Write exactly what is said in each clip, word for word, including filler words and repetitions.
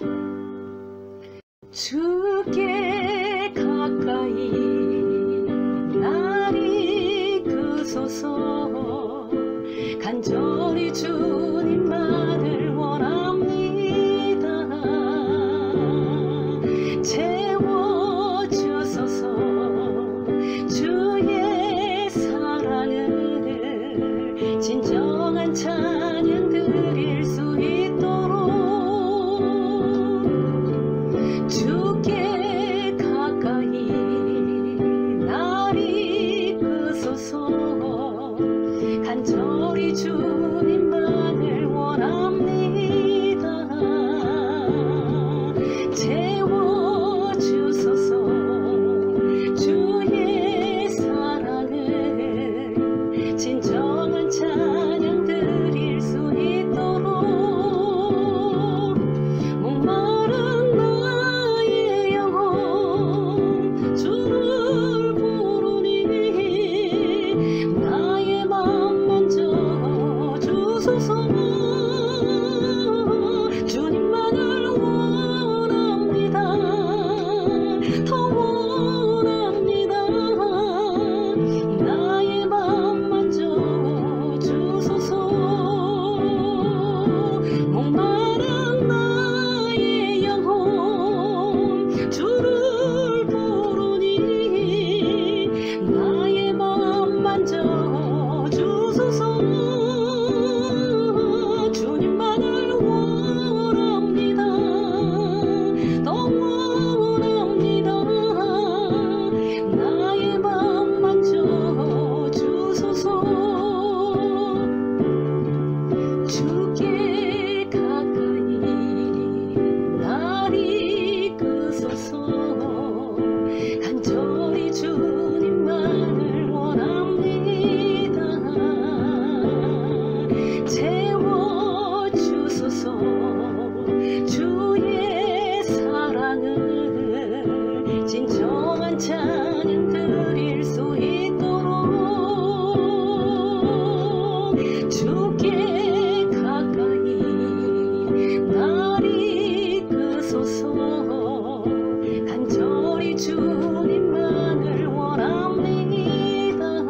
주께 가까이 날 이끄소서. 간절히 주님만을 원합니다. 채워주소서. 주의 사랑을 진정한 찬양 드릴 수 있도록 주께 가까이 날 이끄소서. 간절히 주님만을 원합니다. 채워주소서. 주의 사랑을 진정한 찬양 드릴 수 있도록 목마른 나의 영혼 주를 부르니 나의 맘 만져 주소서. 주님만을 원합니다. 더 원합니다. 나의 맘 만져 주소서. 목마른 나의 영혼 주를 부르니 나의 맘 만져 주소서. 주님만을 원합니다. 더 원합니다. 나의 맘 만져 주소서. 주께 가까이 날 이끄소서. 간절히 주님만을 원합니다. 채워주소서. 주의 사랑을 진정한 찬양 드릴 수 있도록 주께 가까이 날 이끄소서. 간절히 주님만을 원합니다.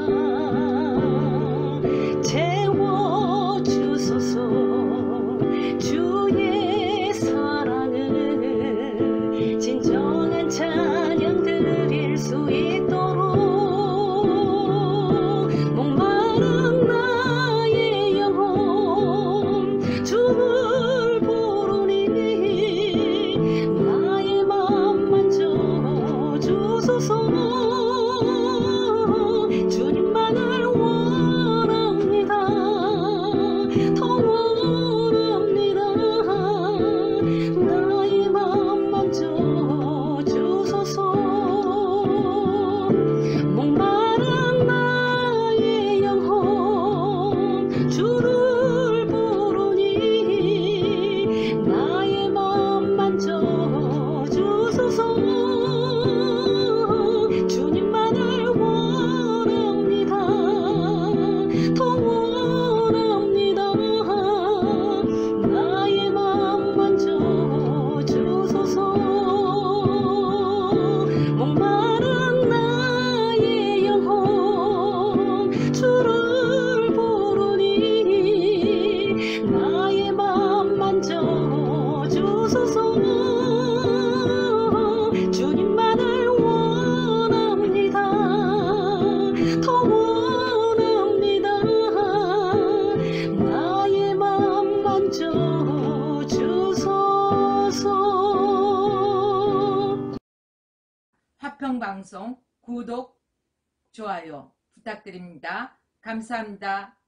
채워주소서. 주의 사랑을 진정한 찬양 드릴 수 있도록 목마른 나의 영혼 주를 부르니 나의 맘 만져 주소서. 주님만을 원합니다. 더 원합니다. 나의 맘 만져 주소서. 목마른 나의 영혼 주를 부르니 나의 맘 만져 주소서. 주님만을 원합니다. 더 원합니다. 나의 맘 만져 주소서. 목마른 나의 영혼 주를 부르니 나의 맘 만져 주소서. 주님만을 원합니다. 더 원합니다. 나의 맘 만져 주소서. 화평방송 구독, 좋아요 부탁드립니다. 감사합니다.